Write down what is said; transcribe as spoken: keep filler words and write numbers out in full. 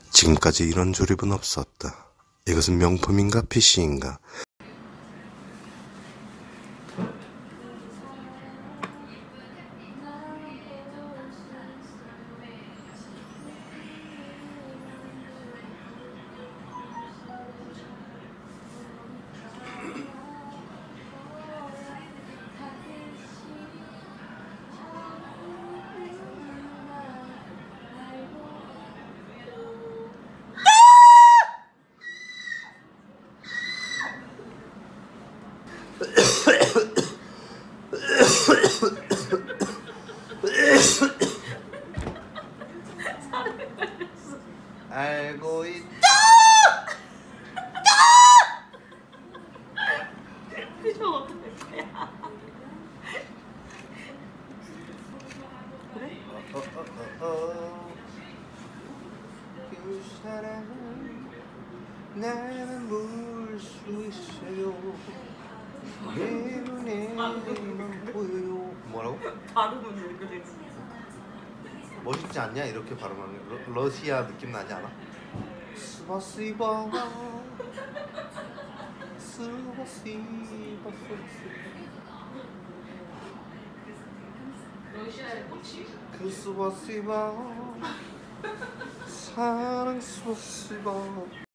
지금까지 이런 조립은 없었다. 이것은 명품인가 피씨인가? 알고 있다. 표정 어떡할 거야? 그래? 어, 어, 어, 어. 그 사랑은 나는 볼 수 있어요. 내 눈에만 보여요. 뭐라고? 발음은 왜 그래? 멋있지 않냐? 이렇게 발음하는 러, 러시아 느낌 나지 않아? 스바시바 스바시바 스바시바 러시아의 꽃이? 그 스바시바 사랑 스바시바